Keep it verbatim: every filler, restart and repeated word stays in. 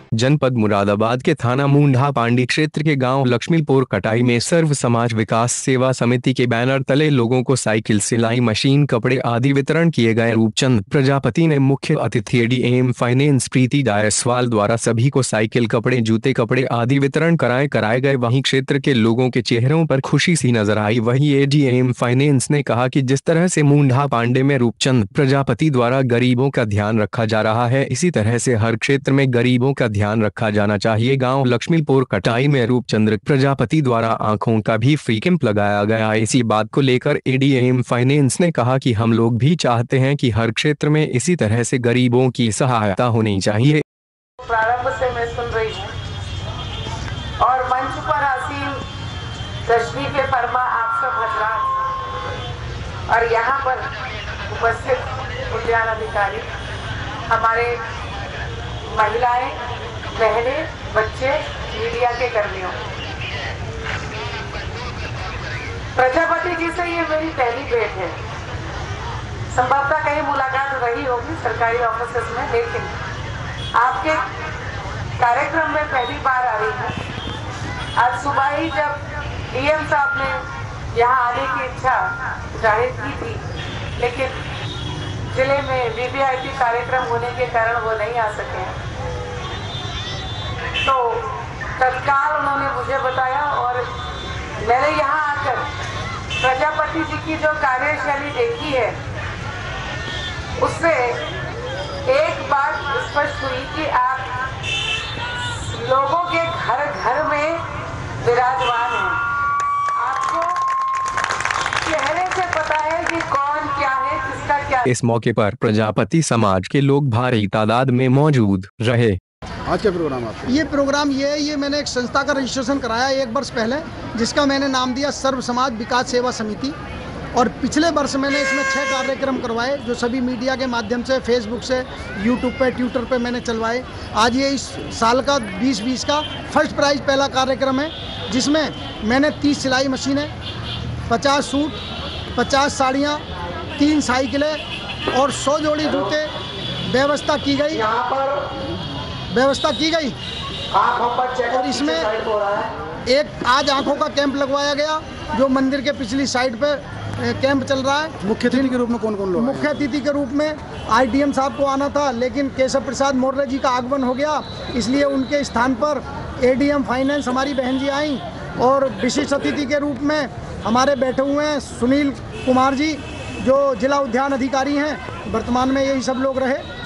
जनपद मुरादाबाद के थाना मुंडा पांडी क्षेत्र के गांव लक्ष्मीपुर कटाई में सर्व समाज विकास सेवा समिति के बैनर तले लोगों को साइकिल, सिलाई मशीन, कपड़े आदि वितरण किए गए। रूपचंद प्रजापति ने मुख्य अतिथि एडीएम फाइनेंस प्रीति जायसवाल द्वारा सभी को साइकिल, कपड़े, जूते, कपड़े आदि वितरण कराए कराए गए। वहीं क्षेत्र के लोगों के चेहरों पर खुशी सी नजर आई। वहीं एडीएम फाइनेंस ने कहा कि जिस तरह से मुंडा पांडे में रूपचंद प्रजापति द्वारा गरीबों का ध्यान रखा जा रहा है, इसी तरह से हर क्षेत्र में गरीबों का ध्यान रखा जाना चाहिए। गांव लक्ष्मीपुर कटाई में रूपचंद्र प्रजापति द्वारा आंखों का भी फ्री कैंप लगाया गया। इसी बात को लेकर एडीएम फाइनेंस ने कहा कि हम लोग भी चाहते हैं कि हर क्षेत्र में इसी तरह से गरीबों की सहायता होनी चाहिए। प्रारंभ से मैं सुन रही हूँ और मंच पर आसीन दशमी के फरमा आप सब हजरात और यहाँ पर उपस्थित उद्यान अधिकारी, हमारे महिलाएं, बहनें, बच्चे, मीडिया के कर्मियों, प्रजापति जी से ये मेरी पहली भेंट है। संभवतः कहीं मुलाकात रही होगी सरकारी ऑफिस में, लेकिन आपके कार्यक्रम में पहली बार आ रही है। आज सुबह ही जब डीएम साहब ने यहाँ आने की इच्छा जाहिर की थी, लेकिन जिले में वीवीआईपी कार्यक्रम होने के कारण वो नहीं आ सके हैं, तो तत्काल उन्होंने मुझे बताया और मैंने यहाँ आकर प्रजापति जी की जो कार्यशैली देखी है, उससे एक बात स्पष्ट हुई कि आप लोगों के घर घर में विराजमान हैं। आपको चेहरे से पता है कि कौन क्या है, किसका क्या। इस मौके पर प्रजापति समाज के लोग भारी तादाद में मौजूद रहे। आज क्या प्रोग्राम आपका? ये प्रोग्राम ये है, ये मैंने एक संस्था का रजिस्ट्रेशन कराया एक वर्ष पहले, जिसका मैंने नाम दिया सर्व समाज विकास सेवा समिति। और पिछले वर्ष मैंने इसमें छह कार्यक्रम करवाए, जो सभी मीडिया के माध्यम से, फेसबुक से, यूट्यूब पे, ट्विटर पे मैंने चलवाए। आज ये इस साल का बीस बीस का फर्स्ट प्राइज पहला कार्यक्रम है, जिसमें मैंने तीस सिलाई मशीनें, पचास सूट, पचास साड़ियाँ, तीन साइकिलें और सौ जोड़ी जूते व्यवस्था की गई व्यवस्था की गई और इसमें एक आज आंखों का कैंप लगवाया गया, जो मंदिर के पिछली साइड पे कैंप चल रहा है। मुख्य अतिथि के रूप में कौन कौन लोग? मुख्य अतिथि के रूप में आईडीएम साहब को आना था, लेकिन केशव प्रसाद मौर्य जी का आगमन हो गया, इसलिए उनके स्थान पर एडीएम फाइनेंस हमारी बहन जी आई। और विशिष्ट अतिथि के रूप में हमारे बैठे हुए हैं सुनील कुमार जी, जो जिला उद्यान अधिकारी हैं, वर्तमान में यही सब लोग रहे।